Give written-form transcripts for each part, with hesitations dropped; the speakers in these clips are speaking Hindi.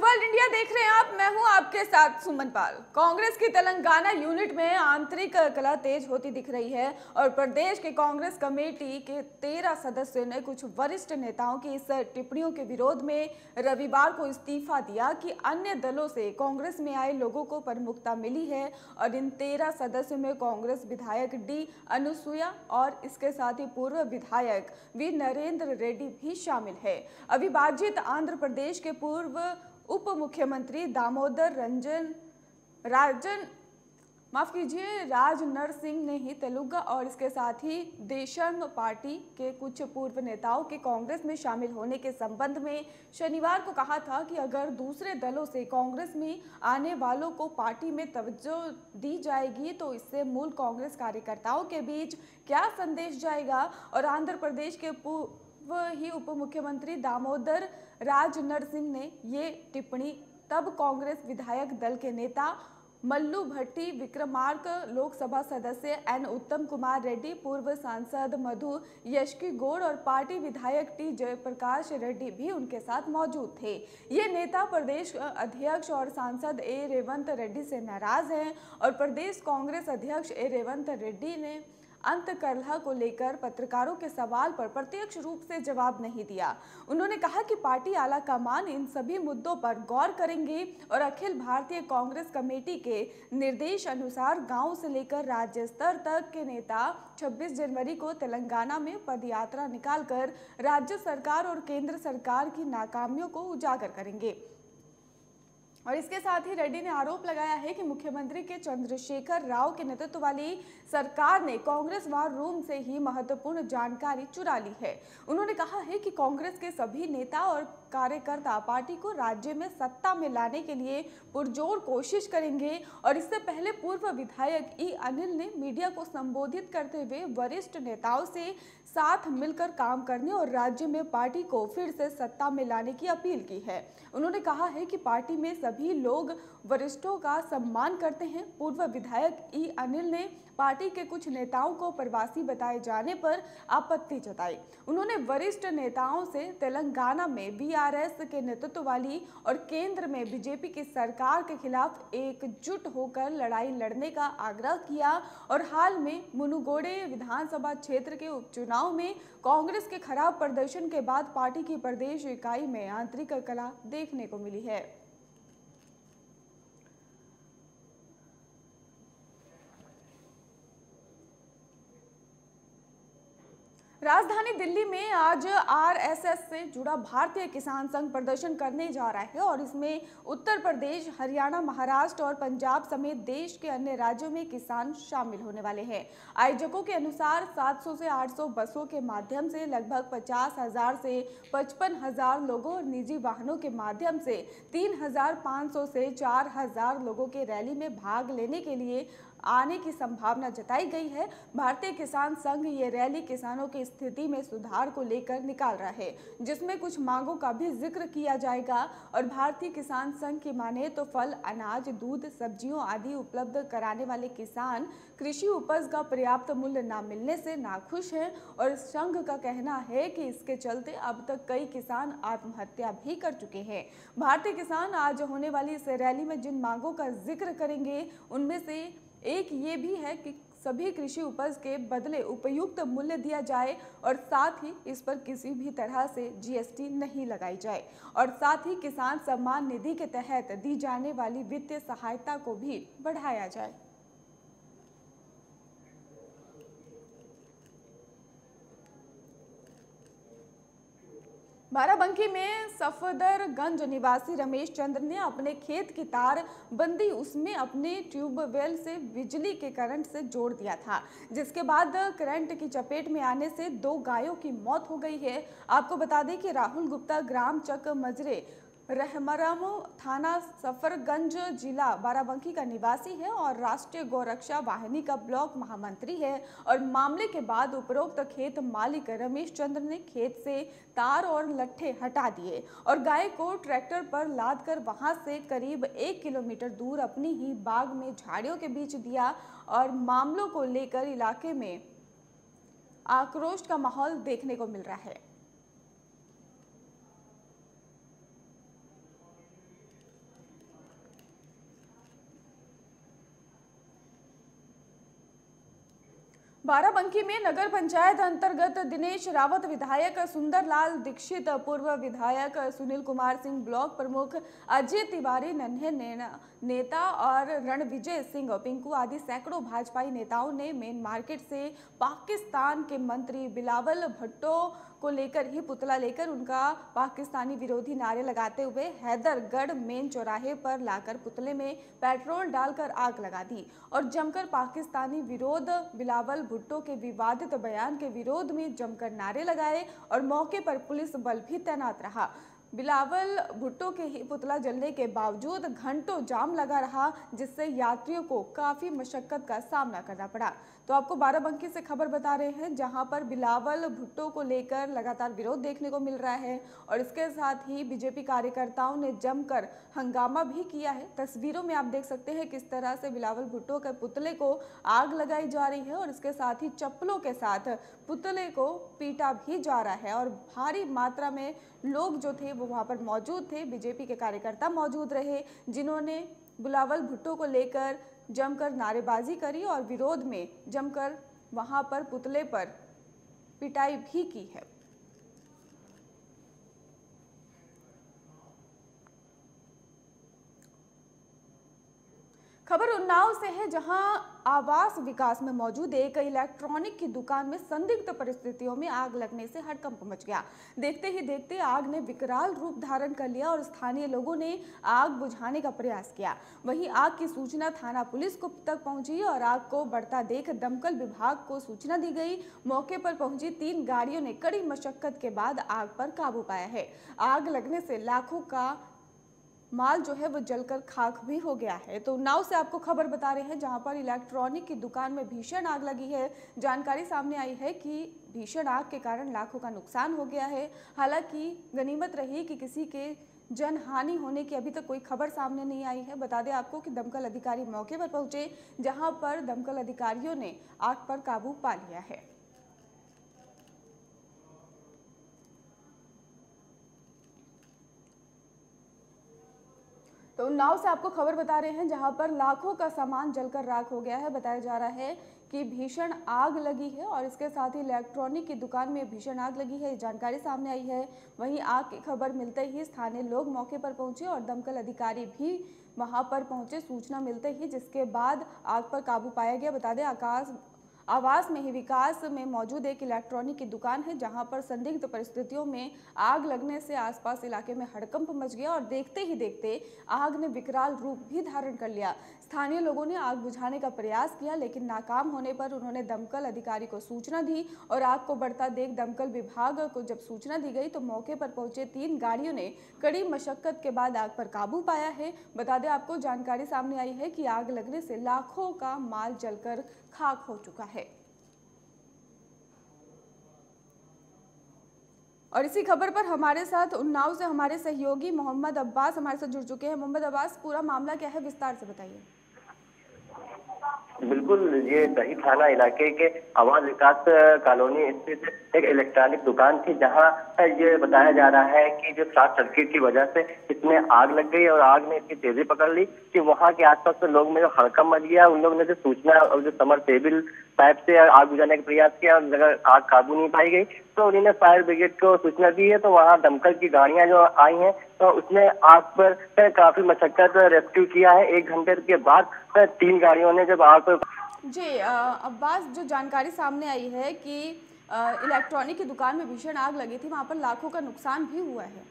वर्ल्ड इंडिया देख रहे हैं आप। मैं हूं आपके साथ सुमन पाल। कांग्रेस की तेलंगाना यूनिट में आंतरिक कलह तेज होती दिख रही है और प्रदेश के कांग्रेस कमेटी के 13 सदस्यों ने कुछ वरिष्ठ नेताओं की इस टिप्पणियों के विरोध में रविवार को इस्तीफा दिया कि अन्य दलों से कांग्रेस में आए लोगों को प्रमुखता मिली है और इन 13 सदस्यों में कांग्रेस विधायक डी अनुसुया और इसके साथ ही पूर्व विधायक वी नरेंद्र रेड्डी भी शामिल है। अविभाजित आंध्र प्रदेश के पूर्व उप मुख्यमंत्री दामोदर राज नर सिंह ने ही तेलुगु और इसके साथ ही देशम पार्टी के कुछ पूर्व नेताओं के कांग्रेस में शामिल होने के संबंध में शनिवार को कहा था कि अगर दूसरे दलों से कांग्रेस में आने वालों को पार्टी में तवज्जो दी जाएगी तो इससे मूल कांग्रेस कार्यकर्ताओं के बीच क्या संदेश जाएगा। और आंध्र प्रदेश के ही उप मुख्यमंत्री दामोदर राज नर सिंह ने ये टिप्पणी तब कांग्रेस विधायक दल के नेता मल्लू भट्टी विक्रमार्क, लोकसभा सदस्य एन उत्तम कुमार रेड्डी, पूर्व सांसद मधु यशकी गौड़ और पार्टी विधायक टी जयप्रकाश रेड्डी भी उनके साथ मौजूद थे। ये नेता प्रदेश अध्यक्ष और सांसद ए रेवंत रेड्डी से नाराज हैं और प्रदेश कांग्रेस अध्यक्ष ए रेवंत रेड्डी ने अंत कलह को लेकर पत्रकारों के सवाल पर प्रत्यक्ष रूप से जवाब नहीं दिया। उन्होंने कहा कि पार्टी आला कमान इन सभी मुद्दों पर गौर करेंगे और अखिल भारतीय कांग्रेस कमेटी के निर्देश अनुसार गांव से लेकर राज्य स्तर तक के नेता 26 जनवरी को तेलंगाना में पदयात्रा निकालकर राज्य सरकार और केंद्र सरकार की नाकामियों को उजागर करेंगे। और इसके साथ ही रेड्डी ने आरोप लगाया है कि मुख्यमंत्री के चंद्रशेखर राव के नेतृत्व वाली सरकार ने कांग्रेस वार रूम से ही महत्वपूर्ण जानकारी चुरा ली है। उन्होंने कहा है कि कांग्रेस के सभी नेता और कार्यकर्ता पार्टी को राज्य में सत्ता में लाने के लिए पुरजोर कोशिश करेंगे। और इससे पहले पूर्व विधायक ई अनिल ने मीडिया को संबोधित करते हुए वरिष्ठ नेताओं से साथ मिलकर काम करने और राज्य में पार्टी को फिर से सत्ता में लाने की अपील की है। उन्होंने कहा है कि पार्टी में सभी लोग वरिष्ठों का सम्मान करते हैं। पूर्व विधायक ई अनिल ने पार्टी के कुछ नेताओं को प्रवासी बताए जाने पर आपत्ति जताई। उन्होंने वरिष्ठ नेताओं से तेलंगाना में बीआरएस के नेतृत्व वाली और केंद्र में बीजेपी की सरकार के खिलाफ एकजुट होकर लड़ाई लड़ने का आग्रह किया और हाल में मुनुगोडे विधानसभा क्षेत्र के उपचुनाव में कांग्रेस के खराब प्रदर्शन के बाद पार्टी की प्रदेश इकाई में आंतरिक कलह देखने को मिली है। राजधानी दिल्ली में आज आरएसएस से जुड़ा भारतीय किसान संघ प्रदर्शन करने जा रहा है और इसमें उत्तर प्रदेश, हरियाणा, महाराष्ट्र और पंजाब समेत देश के अन्य राज्यों में किसान शामिल होने वाले हैं। आयोजकों के अनुसार 700 से 800 बसों के माध्यम से लगभग 50,000 से 55,000 लोगों और निजी वाहनों के माध्यम से 3,500 से 4,000 लोगों के रैली में भाग लेने के लिए आने की संभावना जताई गई है। भारतीय किसान संघ ये रैली किसानों की स्थिति में सुधार को लेकर निकाल रहा है, जिसमें कुछ मांगों का भी जिक्र किया जाएगा। और भारतीय किसान संघ की माने तो फल, अनाज, दूध, सब्जियों आदि उपलब्ध कराने वाले किसान कृषि उपज का पर्याप्त मूल्य न मिलने से नाखुश हैं और संघ का कहना है कि इसके चलते अब तक कई किसान आत्महत्या भी कर चुके हैं। भारतीय किसान आज होने वाली इस रैली में जिन मांगों का जिक्र करेंगे उनमें से एक ये भी है कि सभी कृषि उपज के बदले उपयुक्त मूल्य दिया जाए और साथ ही इस पर किसी भी तरह से जीएसटी नहीं लगाई जाए और साथ ही किसान सम्मान निधि के तहत दी जाने वाली वित्तीय सहायता को भी बढ़ाया जाए। बाराबंकी में सफदरगंज निवासी रमेश चंद्र ने अपने खेत की तार बंदी उसमें अपने ट्यूबवेल से बिजली के करंट से जोड़ दिया था, जिसके बाद करंट की चपेट में आने से 2 गायों की मौत हो गई है। आपको बता दें कि राहुल गुप्ता ग्राम चक मजरे रहमरम थाना सफरगंज जिला बाराबंकी का निवासी है और राष्ट्रीय गौरक्षा वाहिनी का ब्लॉक महामंत्री है। और मामले के बाद उपरोक्त खेत मालिक रमेश चंद्र ने खेत से तार और लट्ठे हटा दिए और गाय को ट्रैक्टर पर लादकर वहां से करीब 1 किलोमीटर दूर अपनी ही बाग में झाड़ियों के बीच दिया। और मामलों को लेकर इलाके में आक्रोश का माहौल देखने को मिल रहा है। बाराबंकी में नगर पंचायत अंतर्गत दिनेश रावत विधायक, सुंदरलाल दीक्षित पूर्व विधायक, सुनील कुमार सिंह ब्लॉक प्रमुख, अजय तिवारी नन्हे नेता और रणविजय सिंह पिंकू आदि सैकड़ों भाजपाई नेताओं ने मेन मार्केट से पाकिस्तान के मंत्री बिलावल भुट्टो को लेकर ही पुतला लेकर उनका पाकिस्तानी विरोधी नारे लगाते हुए हैदरगढ़ मेन चौराहे पर लाकर पुतले में पेट्रोल डालकर आग लगा दी और जमकर पाकिस्तानी विरोध बिलावल भुट्टो के विवादित बयान के विरोध में जमकर नारे लगाए और मौके पर पुलिस बल भी तैनात रहा। बिलावल भुट्टो के ही पुतला जलने के बावजूद घंटों जाम लगा रहा, जिससे यात्रियों को काफी मशक्कत का सामना करना पड़ा। तो आपको बाराबंकी से खबर बता रहे हैं, जहां पर बिलावल भुट्टो को लेकर लगातार विरोध देखने को मिल रहा है और इसके साथ ही बीजेपी कार्यकर्ताओं ने जमकर हंगामा भी किया है। तस्वीरों में आप देख सकते हैं किस तरह से बिलावल भुट्टो के पुतले को आग लगाई जा रही है और इसके साथ ही चप्पलों के साथ पुतले को पीटा भी जा रहा है और भारी मात्रा में लोग जो थे वो वहां पर मौजूद थे। बीजेपी के कार्यकर्ता मौजूद रहे, जिन्होंने बिलावल भुट्टो को लेकर जमकर नारेबाजी करी और विरोध में जमकर वहां पर पुतले पर पिटाई भी की है। खबर उन्नाव से है, जहां आवास विकास में मौजूद एक इलेक्ट्रॉनिक की दुकान में संदिग्ध परिस्थितियों में आग लगने से हड़कंप मच गया। देखते ही देखते आग ने विकराल रूप धारण कर लिया और स्थानीय लोगों ने आग बुझाने का प्रयास किया। वहीं आग की सूचना थाना पुलिस को तक पहुंची और आग को बढ़ता देख दमकल विभाग को सूचना दी गई। मौके पर पहुंची 3 गाड़ियों ने कड़ी मशक्कत के बाद आग पर काबू पाया है। आग लगने से लाखों का माल जो है वो जलकर खाक भी हो गया है। तो उन्नाव से आपको खबर बता रहे हैं, जहां पर इलेक्ट्रॉनिक की दुकान में भीषण आग लगी है। जानकारी सामने आई है कि भीषण आग के कारण लाखों का नुकसान हो गया है। हालांकि गनीमत रही कि किसी के जनहानि होने की अभी तक कोई खबर सामने नहीं आई है। बता दें आपको कि दमकल अधिकारी मौके पर पहुंचे, जहां पर दमकल अधिकारियों ने आग पर काबू पा लिया है। तो उन्नाव से आपको खबर बता रहे हैं, जहां पर लाखों का सामान जलकर राख हो गया है। बताया जा रहा है कि भीषण आग लगी है और इसके साथ ही इलेक्ट्रॉनिक की दुकान में भीषण आग लगी है, जानकारी सामने आई है। वहीं आग की खबर मिलते ही स्थानीय लोग मौके पर पहुंचे और दमकल अधिकारी भी वहां पर पहुंचे सूचना मिलते ही, जिसके बाद आग पर काबू पाया गया। बता दें आवास में ही विकास में मौजूद एक इलेक्ट्रॉनिक की दुकान है, जहां पर संदिग्ध परिस्थितियों में आग लगने से आसपास इलाके में हड़कंप मच गया और देखते ही देखते आग ने विकराल रूप भी धारण कर लिया। स्थानीय लोगों ने आग बुझाने का प्रयास किया, लेकिन नाकाम होने पर उन्होंने दमकल अधिकारी को सूचना दी और आग को बढ़ता देख दमकल विभाग को जब सूचना दी गई तो मौके पर पहुंचे 3 गाड़ियों ने कड़ी मशक्कत के बाद आग पर काबू पाया है। बता दें आपको, जानकारी सामने आई है कि आग लगने से लाखों का माल जलकर खाक हो चुका है। और इसी खबर पर हमारे साथ उन्नाव से हमारे सहयोगी मोहम्मद अब्बास हमारे साथ जुड़ चुके हैं। मोहम्मद अब्बास, पूरा मामला क्या है, विस्तार से बताइए। बिल्कुल, ये दही थाना इलाके के आवास विकास कॉलोनी स्थित एक इलेक्ट्रॉनिक दुकान थी, जहां ये बताया जा रहा है कि जो शॉर्ट सर्किट की वजह से इसमें आग लग गई और आग ने इतनी तेजी पकड़ ली कि वहां के आसपास के लोग में जो हड़कंप मच गया। उन लोगों ने जो सूचना और जो समरसेबल पाइप से आग बुझाने का प्रयास किया और अगर आग काबू नहीं पाई गई तो उन्होंने फायर ब्रिगेड को सूचना दी है। तो वहाँ दमकल की गाड़ियां जो आई हैं तो उसने आग पर काफी मशक्कत रेस्क्यू किया है। 1 घंटे के बाद 3 गाड़ियों ने जब आग पर जी अब्बास, जो जानकारी सामने आई है कि इलेक्ट्रॉनिक की दुकान में भीषण आग लगी थी, वहां पर लाखों का नुकसान भी हुआ है।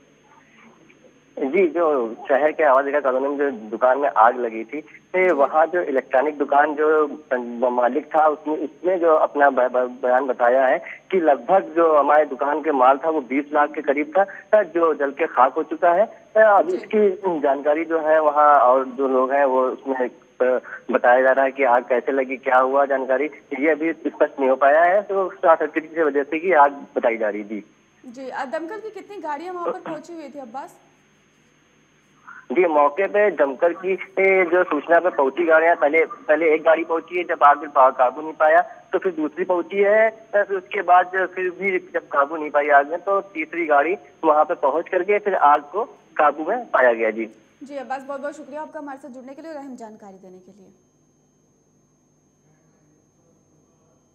जी, जो शहर के आवास विकास कॉलोनी में जो दुकान में आग लगी थी, तो वहाँ जो इलेक्ट्रॉनिक दुकान जो मालिक था उसने जो अपना बयान बताया है कि लगभग जो हमारे दुकान के माल था वो 20 लाख के करीब था, जो जल के खाक हो चुका है। अभी इसकी जानकारी जो है वहाँ और जो लोग हैं वो उसमें बताया जा रहा है कि आग कैसे लगी, क्या हुआ, जानकारी ये अभी स्पष्ट नहीं हो पाया है। तो शॉर्ट सर्किट की वजह से की आग बताई जा रही थी। जी, दमकल की कितनी गाड़ियां वहाँ पर पहुंची हुई थी अब्बास? जी, मौके पे दमकल की जो सूचना पे पहुंची गाड़ियां पहले एक गाड़ी पहुंची है, जब आग काबू नहीं पाया तो फिर दूसरी पहुंची है, फिर उसके बाद फिर भी जब काबू नहीं पाई आग में तो तीसरी गाड़ी वहां पे पहुंच करके फिर आग को काबू में पाया गया। जी अब्बास, बहुत बहुत शुक्रिया आपका हमारे साथ जुड़ने के लिए और अहम जानकारी देने के लिए।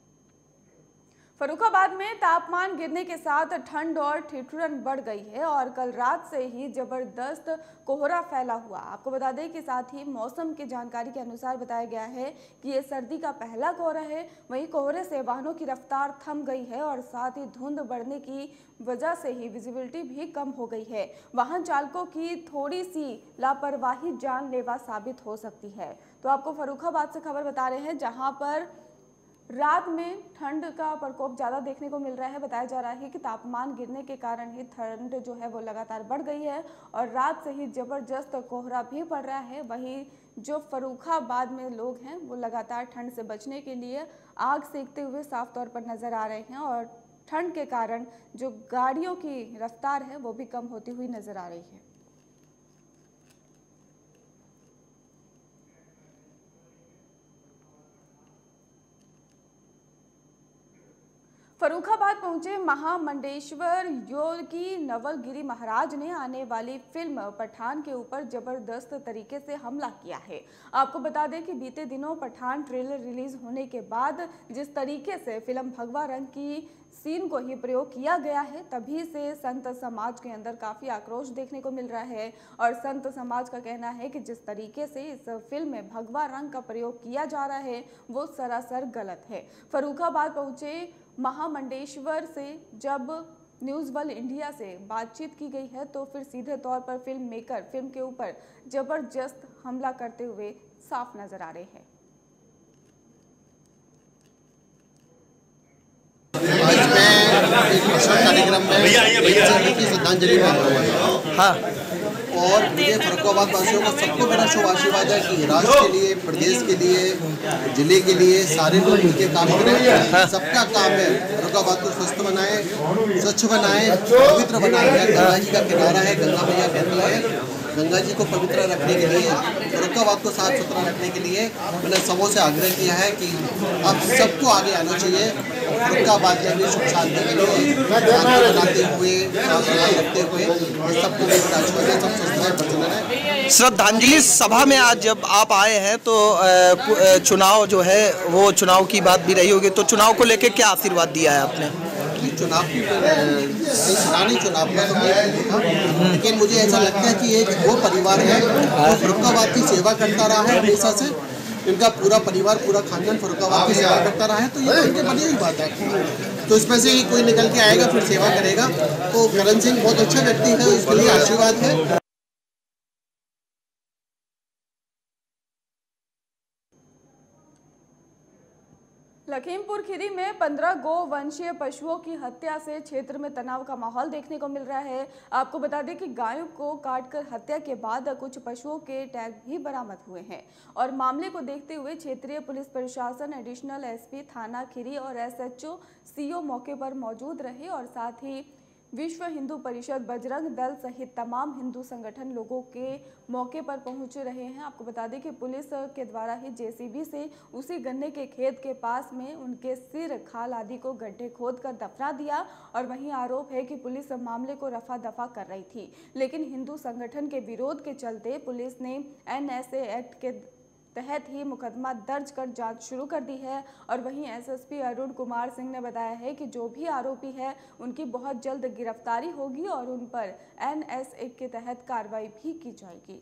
फर्रुखाबाद में तापमान गिरने के साथ ठंड और ठिठुरन बढ़ गई है और कल रात से ही जबरदस्त कोहरा फैला हुआ। आपको बता दें कि साथ ही मौसम की जानकारी के अनुसार बताया गया है कि ये सर्दी का पहला कोहरा है। वहीं कोहरे से वाहनों की रफ्तार थम गई है और साथ ही धुंध बढ़ने की वजह से ही विजिबिलिटी भी कम हो गई है। वाहन चालकों की थोड़ी सी लापरवाही जानलेवा साबित हो सकती है। तो आपको फर्रुखाबाद से खबर बता रहे हैं, जहां पर रात में ठंड का प्रकोप ज़्यादा देखने को मिल रहा है। बताया जा रहा है कि तापमान गिरने के कारण ही ठंड जो है वो लगातार बढ़ गई है और रात से ही ज़बरदस्त कोहरा भी पड़ रहा है। वहीं जो फर्रुखाबाद में लोग हैं वो लगातार ठंड से बचने के लिए आग सेकते हुए साफ तौर पर नज़र आ रहे हैं और ठंड के कारण जो गाड़ियों की रफ्तार है वो भी कम होती हुई नज़र आ रही है। फर्रुखाबाद पहुंचे महामंडेश्वर योगी नवलगिरी महाराज ने आने वाली फिल्म पठान के ऊपर जबरदस्त तरीके से हमला किया है। आपको बता दें कि बीते दिनों पठान ट्रेलर रिलीज होने के बाद जिस तरीके से फिल्म भगवा रंग की सीन को ही प्रयोग किया गया है, तभी से संत समाज के अंदर काफी आक्रोश देखने को मिल रहा है और संत समाज का कहना है कि जिस तरीके से इस फिल्म में भगवा रंग का प्रयोग किया जा रहा है वो सरासर गलत है। फर्रुखाबाद पहुंचे महामंडेश्वर से जब न्यूज़ वर्ल्ड इंडिया से बातचीत की गई है तो फिर सीधे तौर पर फिल्म मेकर फिल्म के ऊपर जबरदस्त हमला करते हुए साफ नजर आ रहे हैं। आज मैं एक कार्यक्रम में श्रद्धांजलि हाँ, और मुझे फर्रुखाबाद वासियों का सबको मेरा शुभ आशीर्वाद है कि राष्ट्र के लिए, प्रदेश के लिए, जिले के लिए सारे लोग मिलकर काम करें। सबका काम है फर्रुखाबाद को स्वस्थ बनाए, स्वच्छ बनाए, पवित्र बनाए। गंगा जी का किनारा है, गंगा मैया बहती है। गंगा जी को पवित्र रखने के लिए, फर्रुखाबाद को साफ सुथरा रखने के लिए मैंने सबों से आग्रह किया है कि अब सबको आगे आना चाहिए। फर्रुखाबाद में सुख शांति के लिए बनाते हुए, साफ सफाई रखते हुए सबको सब स्वस्थ रहे। श्रद्धांजलि सभा में आज जब आप आए हैं तो चुनाव जो है वो चुनाव की बात भी रही होगी, तो चुनाव को लेकर क्या आशीर्वाद दिया है आपने? चुनाव की पुरानी चुनाव का तो मैं देखा, लेकिन मुझे ऐसा लगता है कि एक वो परिवार है जो फर्रुखाबाद की सेवा करता रहा है हमेशा से। इनका पूरा परिवार, पूरा खानदान फर्रुखाबाद की सेवा करता रहा है, तो ये उनकी बड़ी हुई बात है। तो इसमें से ही कोई निकल के आएगा फिर सेवा करेगा। तो करण सिंह बहुत अच्छा व्यक्ति है, इसके लिए आशीर्वाद है। लखीमपुर खीरी में 15 गोवंशीय पशुओं की हत्या से क्षेत्र में तनाव का माहौल देखने को मिल रहा है। आपको बता दें कि गायों को काटकर हत्या के बाद कुछ पशुओं के टैग भी बरामद हुए हैं और मामले को देखते हुए क्षेत्रीय पुलिस प्रशासन, एडिशनल एसपी थाना खीरी और एसएचओ सीओ मौके पर मौजूद रहे और साथ ही विश्व हिंदू परिषद, बजरंग दल सहित तमाम हिंदू संगठन लोगों के मौके पर पहुंच रहे हैं। आपको बता दें कि पुलिस के द्वारा ही जेसीबी से उसी गन्ने के खेत के पास में उनके सिर, खाल आदि को गड्ढे खोदकर दफना दिया और वहीं आरोप है कि पुलिस मामले को रफा दफा कर रही थी, लेकिन हिंदू संगठन के विरोध के चलते पुलिस ने एनएसए एक्ट के तहत ही मुकदमा दर्ज कर जांच शुरू कर दी है। और वहीं एसएसपी अरुण कुमार सिंह ने बताया है कि जो भी आरोपी है उनकी बहुत जल्द गिरफ्तारी होगी और उन पर एनएसए के तहत कार्रवाई भी की जाएगी।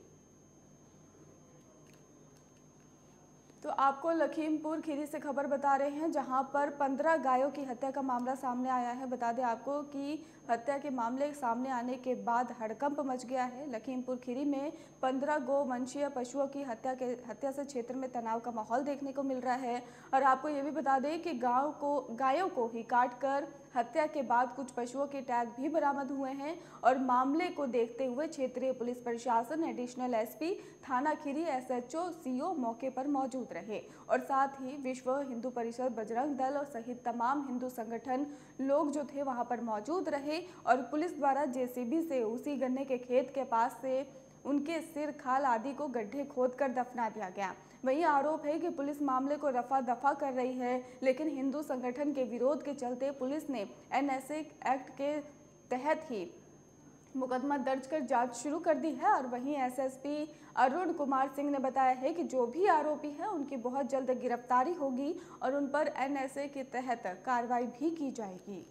तो आपको लखीमपुर खीरी से खबर बता रहे हैं, जहां पर 15 गायों की हत्या का मामला सामने आया है। बता दें आपको कि हत्या के मामले सामने आने के बाद हड़कंप मच गया है। लखीमपुर खीरी में 15 गोवंशीय पशुओं की हत्या से क्षेत्र में तनाव का माहौल देखने को मिल रहा है। और आपको ये भी बता दें कि गायों को ही काटकर हत्या के बाद कुछ पशुओं के टैग भी बरामद हुए हैं और मामले को देखते हुए क्षेत्रीय पुलिस प्रशासन, एडिशनल एसपी थाना खीरी, एसएचओ सीओ मौके पर मौजूद रहे और साथ ही विश्व हिंदू परिषद, बजरंग दल और सहित तमाम हिंदू संगठन लोग जो थे वहां पर मौजूद रहे और पुलिस द्वारा जेसीबी से उसी गन्ने के खेत के पास से उनके सिर, खाल आदि को गड्ढे खोदकर दफना दिया गया। वहीं आरोप है कि पुलिस मामले को रफा दफा कर रही है, लेकिन हिंदू संगठन के विरोध के चलते पुलिस ने एनएसए एक्ट के तहत ही मुकदमा दर्ज कर जांच शुरू कर दी है। और वहीं एसएसपी अरुण कुमार सिंह ने बताया है कि जो भी आरोपी है उनकी बहुत जल्द गिरफ्तारी होगी और उन पर एनएसए के तहत कार्रवाई भी की जाएगी।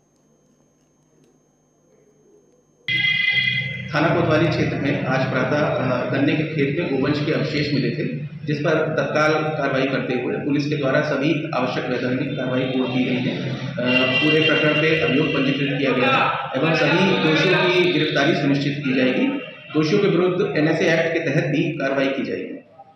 थाना कोतवाली क्षेत्र में आज प्रातः गन्ने के खेत में गोवंश के अवशेष मिले थे, जिस पर तत्काल कार्रवाई करते हुए पुलिस के द्वारा सभी आवश्यक वैधानिक कार्रवाई पूर्ण की गई है। पूरे प्रकरण पे अभियोग पंजीकृत किया गया है एवं सभी दोषियों की गिरफ्तारी सुनिश्चित की जाएगी। दोषियों के विरुद्ध एनएसए एक्ट के तहत भी कार्रवाई की जाएगी।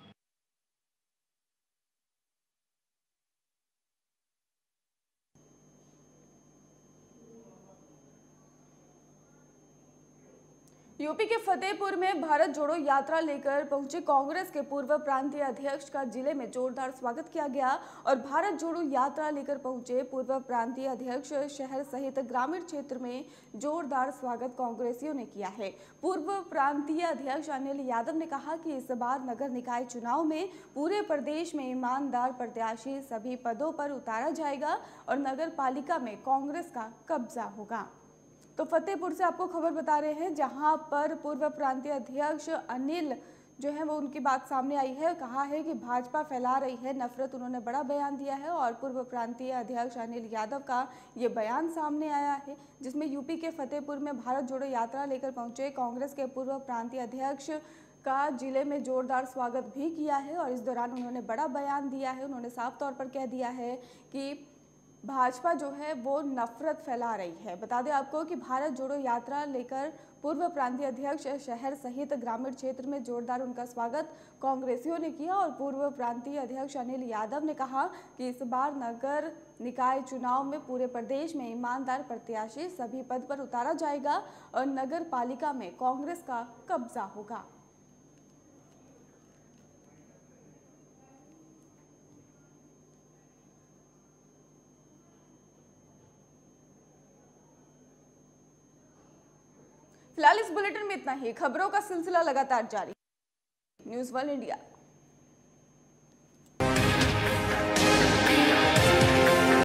यूपी के फतेहपुर में भारत जोड़ो यात्रा लेकर पहुंचे कांग्रेस के पूर्व प्रांतीय अध्यक्ष का जिले में जोरदार स्वागत किया गया। और भारत जोड़ो यात्रा लेकर पहुंचे पूर्व प्रांतीय अध्यक्ष शहर सहित ग्रामीण क्षेत्र में जोरदार स्वागत कांग्रेसियों ने किया है। पूर्व प्रांतीय अध्यक्ष अनिल यादव ने कहा कि इस बार नगर निकाय चुनाव में पूरे प्रदेश में ईमानदार प्रत्याशी सभी पदों पर उतारा जाएगा और नगर पालिका में कांग्रेस का कब्जा होगा। तो फतेहपुर से आपको खबर बता रहे हैं, जहां पर पूर्व प्रांतीय अध्यक्ष अनिल जो है वो उनकी बात सामने आई है। कहा है कि भाजपा फैला रही है नफरत। उन्होंने बड़ा बयान दिया है और पूर्व प्रांतीय अध्यक्ष अनिल यादव का ये बयान सामने आया है, जिसमें यूपी के फतेहपुर में भारत जोड़ो यात्रा लेकर पहुंचे कांग्रेस के पूर्व प्रांतीय अध्यक्ष का जिले में जोरदार स्वागत भी किया है। और इस दौरान उन्होंने बड़ा बयान दिया है। उन्होंने साफ तौर पर कह दिया है कि भाजपा जो है वो नफरत फैला रही है। बता दें आपको कि भारत जोड़ो यात्रा लेकर पूर्व प्रांतीय अध्यक्ष शहर सहित ग्रामीण क्षेत्र में जोरदार उनका स्वागत कांग्रेसियों ने किया। और पूर्व प्रांतीय अध्यक्ष अनिल यादव ने कहा कि इस बार नगर निकाय चुनाव में पूरे प्रदेश में ईमानदार प्रत्याशी सभी पद पर उतारा जाएगा और नगर पालिका में कांग्रेस का कब्जा होगा। फिलहाल इस बुलेटिन में इतना ही। खबरों का सिलसिला लगातार जारी। News 1 India.